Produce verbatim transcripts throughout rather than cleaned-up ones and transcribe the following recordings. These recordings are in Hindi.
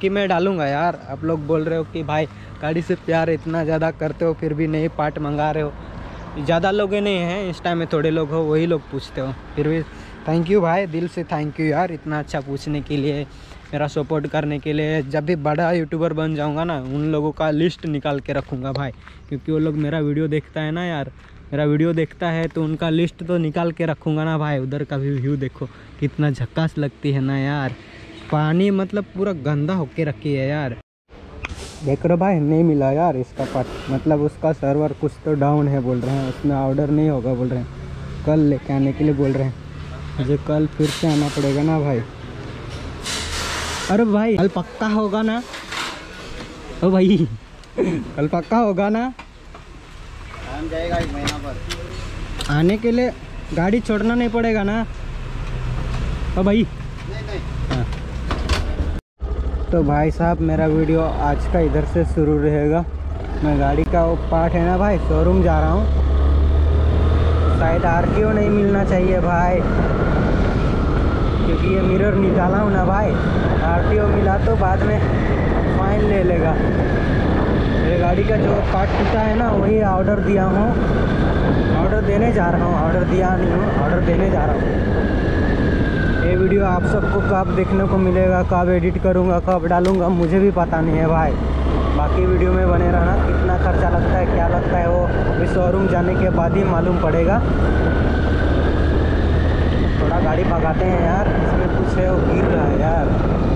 बाकी मैं डालूँगा यार। आप लोग बोल रहे हो कि भाई गाड़ी से प्यार इतना ज़्यादा करते हो फिर भी नए पार्ट मंगा रहे हो। ज़्यादा लोग नहीं हैं इंस्टा में, थोड़े लोग हो वही लोग पूछते हो। फिर भी थैंक यू भाई, दिल से थैंक यू यार, इतना अच्छा पूछने के लिए, मेरा सपोर्ट करने के लिए। जब भी बड़ा यूट्यूबर बन जाऊंगा ना, उन लोगों का लिस्ट निकाल के रखूँगा भाई, क्योंकि वो लोग मेरा वीडियो देखता है ना यार, मेरा वीडियो देखता है तो उनका लिस्ट तो निकाल के रखूँगा ना भाई। उधर का भी व्यू देखो कितना झक्कास लगती है ना यार, पानी मतलब पूरा गंदा होके रखी है यार। देख रहे भाई, नहीं मिला यार इसका पार्ट, मतलब उसका सर्वर कुछ तो डाउन है बोल रहे हैं, उसमें ऑर्डर नहीं होगा बोल रहे हैं, कल लेके आने के लिए बोल रहे हैं। मुझे कल फिर से आना पड़ेगा ना भाई। अरे भाई कल पक्का होगा ना? ओ भाई कल पक्का होगा ना? टाइम जाएगा एक महीना पर आने के लिए, गाड़ी छोड़ना नहीं पड़ेगा ना? ओ भाई नहीं नहीं हाँ। तो भाई साहब मेरा वीडियो आज का इधर से शुरू रहेगा। मैं गाड़ी का वो पार्ट है ना भाई, शोरूम जा रहा हूँ। शायद आरटीओ नहीं मिलना चाहिए भाई, क्योंकि ये मिरर निकाला हूँ ना भाई, आरटीओ मिला तो बाद में फाइन ले लेगा। ये गाड़ी का जो पार्ट टूटा है ना, वही ऑर्डर दिया हूँ, ऑर्डर देने जा रहा हूँ, ऑर्डर दिया नहीं हूँ, ऑर्डर देने जा रहा हूँ। ये वीडियो आप सबको कब देखने को मिलेगा, कब एडिट करूँगा, कब डालूँगा, मुझे भी पता नहीं है भाई। बाकी वीडियो में बने रहना। कितना खर्चा लगता है, क्या लगता है, वो अभी शोरूम जाने के बाद ही मालूम पड़ेगा। थोड़ा गाड़ी भगाते हैं यार, इसमें कुछ है वो गिर रहा है यार।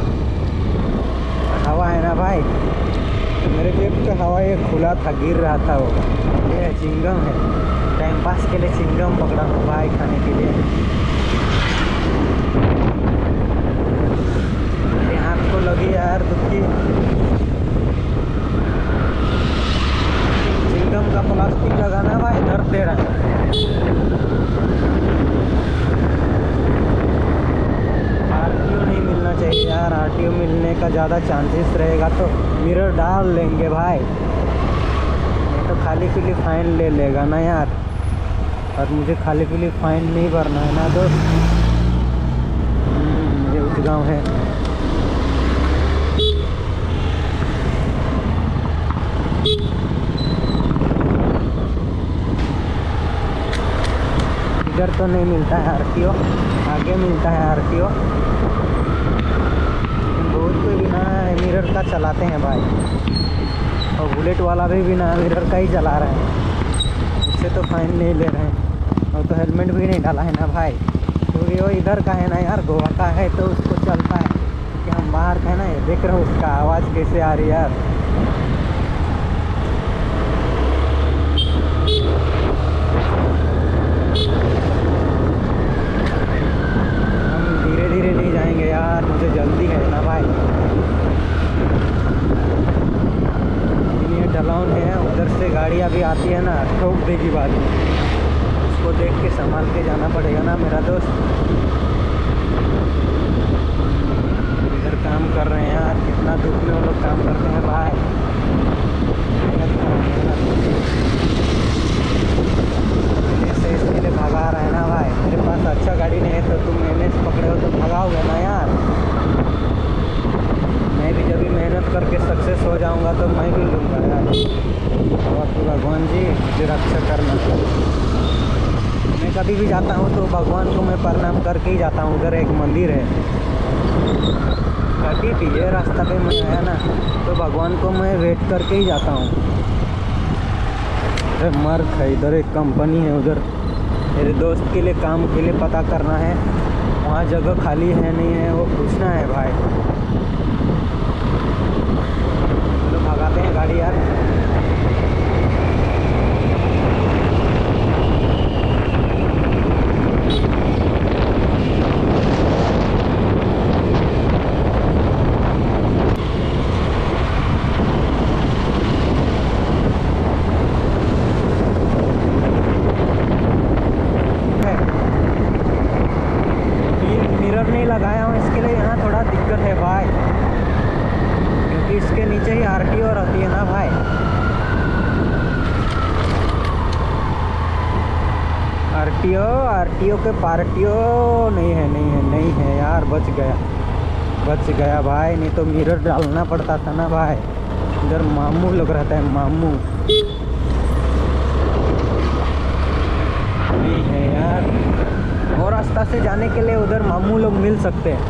हवा है ना भाई, मेरे जेब का हवा ये खुला था, गिर रहा था वो। ये है चिंगम है, टाइम पास के लिए चिंगम पकड़ा हूँ भाई खाने के लिए। मेरे हाथ को लगी यार दुखी, चिंगम का प्लास्टिक लगाना भाई दर्द दे रहा है। आरटीओ नहीं मिलना चाहिए यार, आरटीओ मिलने का ज़्यादा चांसेस रहेगा तो मिरर डाल लेंगे भाई, नहीं तो खाली पीली फाइन ले लेगा ना यार। और मुझे खाली पीली फाइन नहीं भरना है ना दोस्त। ये उचगांव है, इधर तो नहीं मिलता है आरटीओ, आगे मिलता है आरटीओ। बहुत कोई बिना मिरर का चलाते हैं भाई, और बुलेट वाला भी बिना मिरर का ही चला रहे हैं, उससे तो फाइन नहीं ले रहे हैं। और तो हेलमेट भी नहीं डाला है ना भाई, क्योंकि वो इधर का है ना यार, गोवा का है तो उसको चलता है, क्योंकि हम बाहर का है ना। ये देख रहे हो उसका आवाज़ कैसे आ रही है यार। धीरे धीरे नहीं जाएंगे यार, मुझे जल्दी है ना भाई। ये ढलान है, उधर से गाड़ी अभी आती है ना, ठोक देगी बाद में, उसको देख के संभाल के जाना पड़ेगा ना मेरा दोस्त। इधर काम कर रहे हैं यार, कितना धूप में वो लोग काम करते हैं भाई। से इसके लिए भगा रहा है ना भाई। मेरे पास अच्छा गाड़ी नहीं है तो तुम मेहनत पकड़े हो तो भगाओगे ना यार। मैं भी जब भी मेहनत करके सक्सेस हो जाऊंगा तो मैं भी लूँगा यार। और तो भगवान जी मुझे रक्षा करना। मैं कभी भी जाता हूँ तो भगवान को मैं प्रणाम करके ही जाता हूँ। उधर एक मंदिर है, घाटी थी ये रास्ता पे मैं आया ना, तो भगवान को मैं वेट करके ही जाता हूँ। अरे मर्क है, इधर एक कंपनी है, उधर मेरे दोस्त के लिए काम के लिए पता करना है, वहाँ जगह खाली है नहीं है वो पूछना है भाई। तो भगाते हैं गाड़ी यार। लगाया हूँ इसके लिए यहाँ थोड़ा दिक्कत है भाई, क्योंकि इसके नीचे ही आरटीओ रहती है ना भाई। आरटीओ आरटीओ के पार्टियो नहीं है, नहीं है, नहीं है यार, बच गया। बच गया भाई, नहीं तो मिरर डालना पड़ता था ना भाई। इधर मामू लोग रहता है, मामू नहीं है यार। और रास्ता से जाने के लिए उधर मामू लोग मिल सकते हैं।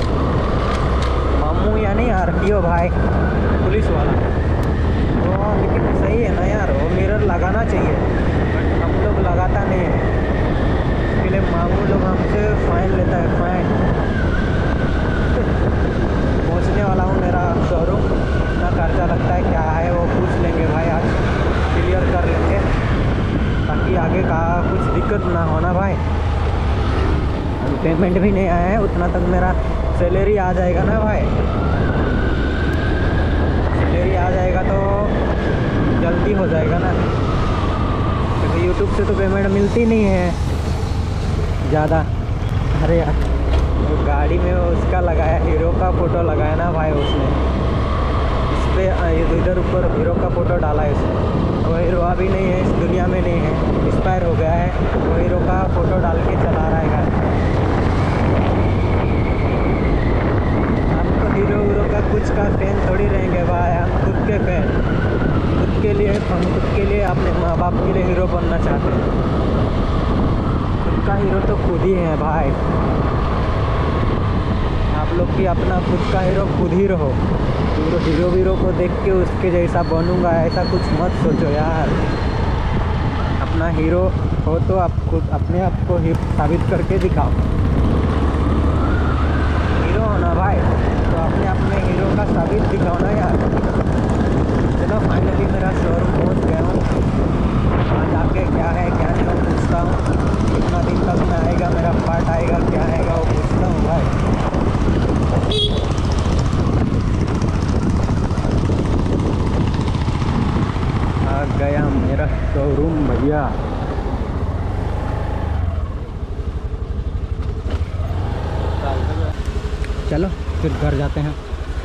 मामू यानी आरटीओ भाई, पुलिस वाला। तो लेकिन सही है ना यार, वो मिरर लगाना चाहिए, बट हम लोग लगाता नहीं है। इसके लिए मामू लोग हमसे फाइन लेता है, फाइन। पहुंचने वाला हूँ मेरा शोरूम, कितना खर्चा लगता है क्या है वो पूछ लेंगे भाई, आज क्लियर कर लेंगे ताकि आगे का कुछ दिक्कत ना हो ना भाई। अभी पेमेंट भी नहीं आया है, उतना तक मेरा सैलरी आ जाएगा ना भाई। सैलरी आ जाएगा तो जल्दी हो जाएगा ना, क्योंकि यूट्यूब से तो पेमेंट मिलती नहीं है ज़्यादा। अरे यार वो गाड़ी में उसका लगाया, हीरो का फ़ोटो लगाया ना भाई उसने, इस पर इधर ऊपर हीरो का फ़ोटो डाला है उसने। वो हीरो अभी नहीं है, इस दुनिया में नहीं है, एक्सपायर हो गया है। वो हीरो का फ़ोटो डाल के चला रहा है गाड़ी। हम तो हीरो हीरो का कुछ का फैन थोड़ी रहेंगे भाई, हम खुद के फैन, खुद के लिए, हम खुद के लिए अपने माँ बाप के लिए हीरो बनना चाहते हैं। खुद का हीरो तो खुद ही है भाई। आप लोग भी अपना खुद का हीरो खुद ही रहो। तो हीरो वीरो को देख के उसके जैसा बनूंगा ऐसा कुछ मत सोचो यार। अपना हीरो हो तो आप खुद अपने आप को ही साबित करके दिखाओ। हीरो हो ना भाई तो अपने अपने हीरो का साबित दिखाओ ना यार। चलो फाइनली मेरा शोरूम पहुंच गया हूँ। वहाँ जाके क्या है क्या नहीं वो पूछता हूँ, कितना दिन तक में आएगा मेरा पार्ट आएगा क्या आएगा वो पूछता हूँ भाई। आ गया मेरा शोरूम भैया। चलो फिर घर जाते हैं।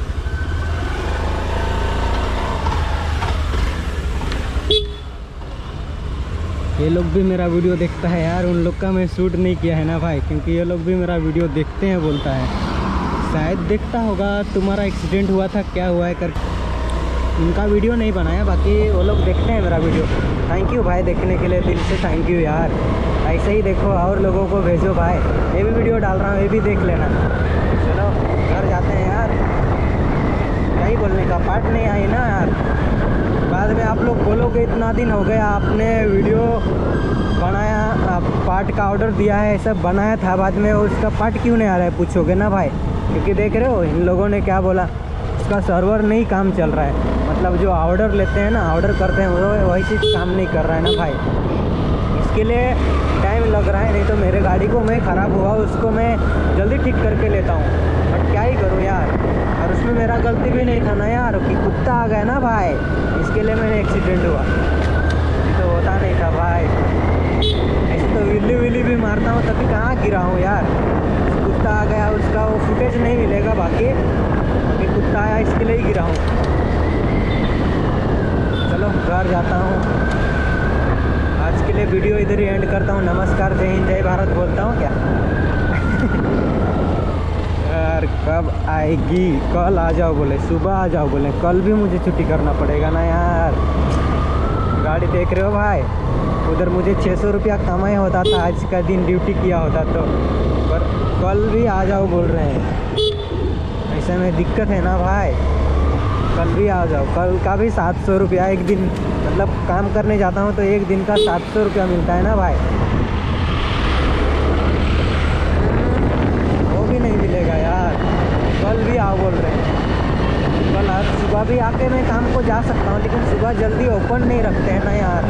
ये लोग भी मेरा वीडियो देखता है यार, उन लोग का मैं शूट नहीं किया है ना भाई, क्योंकि ये लोग भी मेरा वीडियो देखते हैं। बोलता है शायद देखता होगा तुम्हारा एक्सीडेंट हुआ था क्या हुआ है कर। उनका वीडियो नहीं बनाया, बाकी वो लोग देखते हैं मेरा वीडियो। थैंक यू भाई देखने के लिए, दिल से थैंक यू यार। ऐसे ही देखो और लोगों को भेजो भाई। ये भी वीडियो डाल रहा हूँ, ये भी देख लेना। चलो घर जाते हैं यार। क्या ही बोलने का, पार्ट नहीं आई ना यार। बाद में आप लोग बोलोगे इतना दिन हो गया आपने वीडियो बनाया, आप पार्ट का ऑर्डर दिया है, सब बनाया था, बाद में उसका पार्ट क्यों नहीं आ रहा है पूछोगे ना भाई। क्योंकि देख रहे हो इन लोगों ने क्या बोला, उसका सर्वर नहीं काम चल रहा है। मतलब जो ऑर्डर लेते हैं ना, ऑर्डर करते हैं वो वही चीज़ काम नहीं कर रहा है ना भाई। इसके लिए टाइम लग रहा है, नहीं तो मेरे गाड़ी को मैं ख़राब हुआ उसको मैं जल्दी ठीक करके लेता हूँ। बट क्या ही करूँ यार, और उसमें मेरा गलती भी नहीं था ना यार, कि कुत्ता आ गया ना भाई, इसके लिए मैंने एक्सीडेंट हुआ। तो होता नहीं था भाई। ऐसे तो विल्ली विल्ली भी मारता हूँ तभी कहाँ गिरा हूँ यार। कुत्ता आ गया, उसका वो फुटेज नहीं मिलेगा, बाकी कि कुत्ता आया इसके लिए ही गिरा हूँ। चलो घर जाता हूँ। आज के लिए वीडियो इधर ही एंड करता हूँ। नमस्कार, जय हिंद, जय भारत बोलता हूँ क्या। यार कब आएगी, कल आ जाओ बोले, सुबह आ जाओ बोले, कल भी मुझे छुट्टी करना पड़ेगा ना यार। गाड़ी देख रहे हो भाई, उधर मुझे छः सौ रुपया कमाई होता था, आज का दिन ड्यूटी किया होता तो, पर कल भी आ जाओ बोल रहे हैं। ऐसे में दिक्कत है ना भाई, कल भी आ जाओ। कल का भी सात सौ रुपया एक दिन, मतलब काम करने जाता हूँ तो एक दिन का सात सौ रुपया मिलता है ना भाई। वो भी नहीं मिलेगा यार, कल भी आओ बोल रहे हैं। कल आज सुबह भी आके मैं काम को जा सकता हूँ, लेकिन सुबह जल्दी ओपन नहीं रखते हैं ना यार।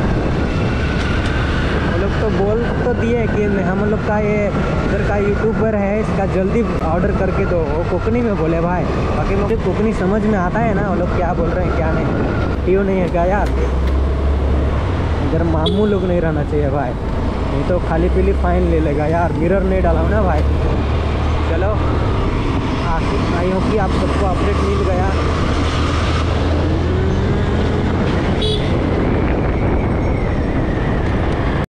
वो लोग तो बोल तो दिए कि हम लोग का ये इधर का यूट्यूबर है, इसका जल्दी ऑर्डर करके दो। वो कोकनी में बोले भाई, बाकी मुझे कोकनी समझ में आता है ना वो लोग क्या बोल रहे हैं क्या नहीं। क्यों नहीं है क्या यार, इधर मामू लोग नहीं रहना चाहिए भाई, नहीं तो खाली पीली फाइन ले लेगा यार। मिरर नहीं डाला ना भाई। चलो आई होप कि आप सबको अपडेट मिल गया।